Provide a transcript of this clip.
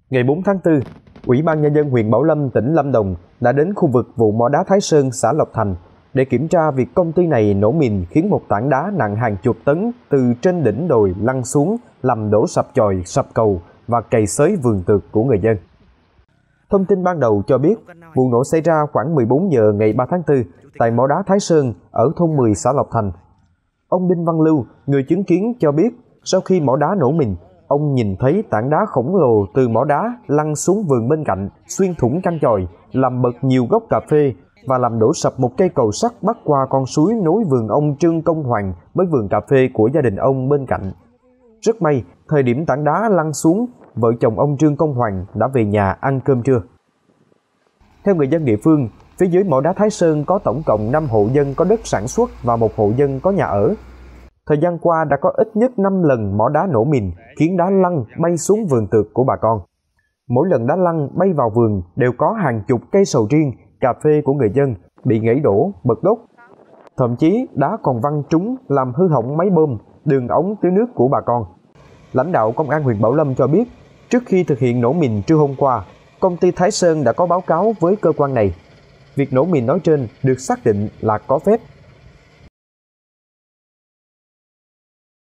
Ngày 4 tháng 4, Ủy ban Nhân dân huyện Bảo Lâm, tỉnh Lâm Đồng đã đến khu vực vụ mỏ đá Thái Sơn, xã Lộc Thành để kiểm tra việc công ty này nổ mìn khiến một tảng đá nặng hàng chục tấn từ trên đỉnh đồi lăn xuống làm đổ sập chòi, sập cầu và cày xới vườn tược của người dân. Thông tin ban đầu cho biết, vụ nổ xảy ra khoảng 14 giờ ngày 3 tháng 4 tại mỏ đá Thái Sơn ở thôn 10 xã Lộc Thành. Ông Đinh Văn Lưu, người chứng kiến cho biết, sau khi mỏ đá nổ mìn, ông nhìn thấy tảng đá khổng lồ từ mỏ đá lăn xuống vườn bên cạnh, xuyên thủng căn chòi, làm bật nhiều gốc cà phê và làm đổ sập một cây cầu sắt bắc qua con suối nối vườn ông Trương Công Hoàng với vườn cà phê của gia đình ông bên cạnh. Rất may, thời điểm tảng đá lăn xuống, vợ chồng ông Trương Công Hoàng đã về nhà ăn cơm trưa. Theo người dân địa phương, phía dưới mỏ đá Thái Sơn có tổng cộng 5 hộ dân có đất sản xuất và 1 hộ dân có nhà ở. Thời gian qua đã có ít nhất 5 lần mỏ đá nổ mìn khiến đá lăn bay xuống vườn tược của bà con. Mỗi lần đá lăn bay vào vườn đều có hàng chục cây sầu riêng, cà phê của người dân bị gãy đổ, bật gốc. Thậm chí đá còn văng trúng làm hư hỏng máy bơm, đường ống tưới nước của bà con. Lãnh đạo Công an huyện Bảo Lâm cho biết, trước khi thực hiện nổ mìn trưa hôm qua, công ty Thái Sơn đã có báo cáo với cơ quan này. Việc nổ mìn nói trên được xác định là có phép